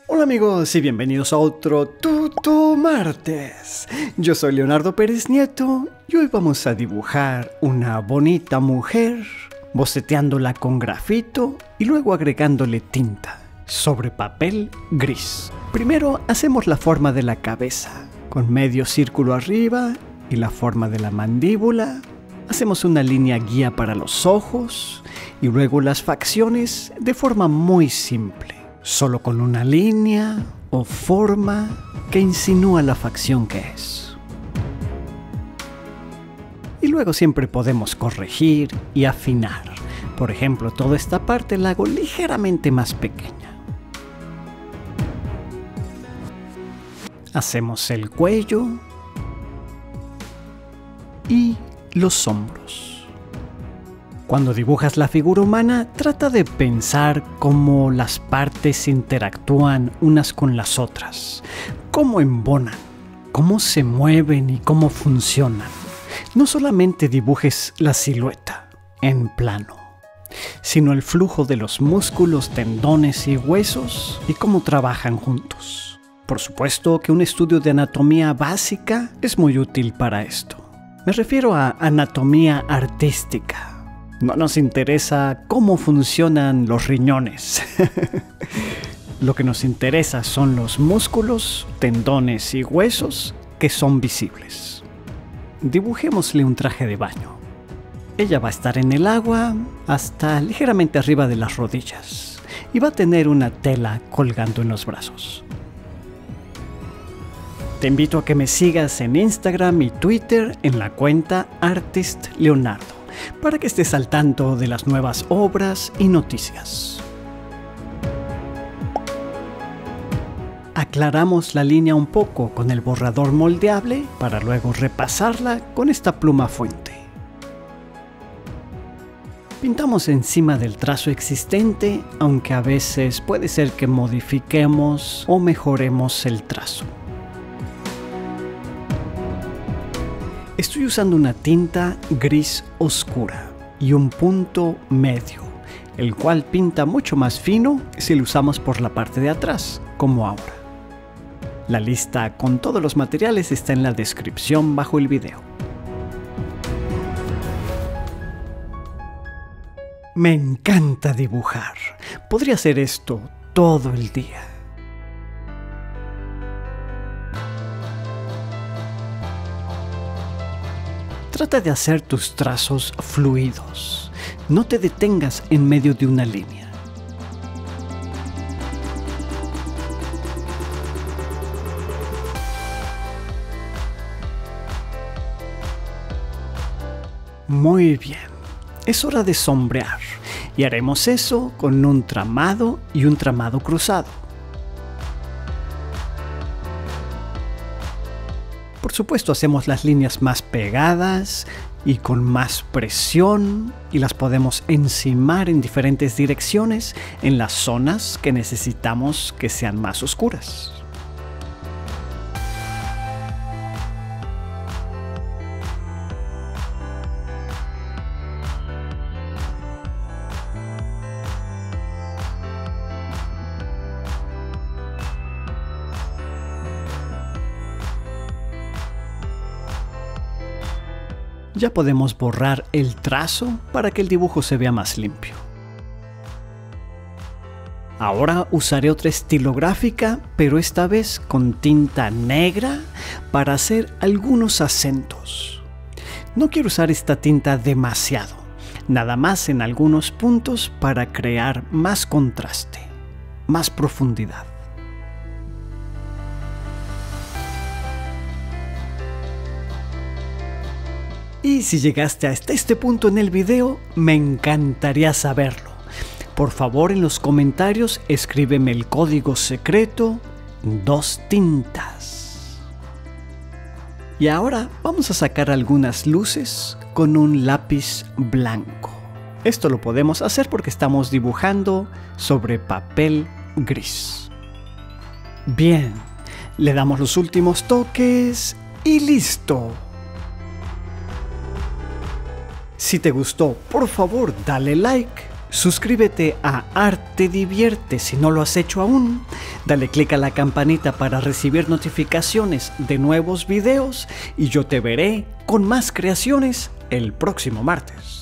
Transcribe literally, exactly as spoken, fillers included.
Hola amigos y bienvenidos a otro Tuto Martes. Yo soy Leonardo Pérez Nieto y hoy vamos a dibujar una bonita mujer, boceteándola con grafito y luego agregándole tinta sobre papel gris. Primero hacemos la forma de la cabeza, con medio círculo arriba y la forma de la mandíbula. Hacemos una línea guía para los ojos y luego las facciones de forma muy simple, solo con una línea o forma que insinúa la facción que es. Y luego siempre podemos corregir y afinar. Por ejemplo, toda esta parte la hago ligeramente más pequeña. Hacemos el cuello y los hombros. Cuando dibujas la figura humana, trata de pensar cómo las partes interactúan unas con las otras, cómo embonan, cómo se mueven y cómo funcionan. No solamente dibujes la silueta en plano, sino el flujo de los músculos, tendones y huesos y cómo trabajan juntos. Por supuesto que un estudio de anatomía básica es muy útil para esto. Me refiero a anatomía artística. No nos interesa cómo funcionan los riñones. Lo que nos interesa son los músculos, tendones y huesos que son visibles. Dibujémosle un traje de baño. Ella va a estar en el agua hasta ligeramente arriba de las rodillas y va a tener una tela colgando en los brazos. Te invito a que me sigas en Instagram y Twitter en la cuenta Artist Leonardo, para que estés al tanto de las nuevas obras y noticias. Aclaramos la línea un poco con el borrador moldeable para luego repasarla con esta pluma fuente. Pintamos encima del trazo existente, aunque a veces puede ser que modifiquemos o mejoremos el trazo. Estoy usando una tinta gris oscura y un punto medio, el cual pinta mucho más fino si lo usamos por la parte de atrás, como ahora. La lista con todos los materiales está en la descripción bajo el video. Me encanta dibujar. Podría hacer esto todo el día. Trata de hacer tus trazos fluidos. No te detengas en medio de una línea. Muy bien. Es hora de sombrear. Y haremos eso con un tramado y un tramado cruzado. Por supuesto, hacemos las líneas más pegadas y con más presión y las podemos encimar en diferentes direcciones en las zonas que necesitamos que sean más oscuras. Ya podemos borrar el trazo para que el dibujo se vea más limpio. Ahora usaré otra estilográfica, pero esta vez con tinta negra para hacer algunos acentos. No quiero usar esta tinta demasiado, nada más en algunos puntos para crear más contraste, más profundidad. Y si llegaste hasta este punto en el video, me encantaría saberlo. Por favor, en los comentarios escríbeme el código secreto dos tintas. Y ahora vamos a sacar algunas luces con un lápiz blanco. Esto lo podemos hacer porque estamos dibujando sobre papel gris. Bien, le damos los últimos toques y listo. Si te gustó, por favor dale like, Suscríbete a Arte Divierte si no lo has hecho aún. Dale click a la campanita para recibir notificaciones de nuevos videos y yo te veré con más creaciones el próximo martes.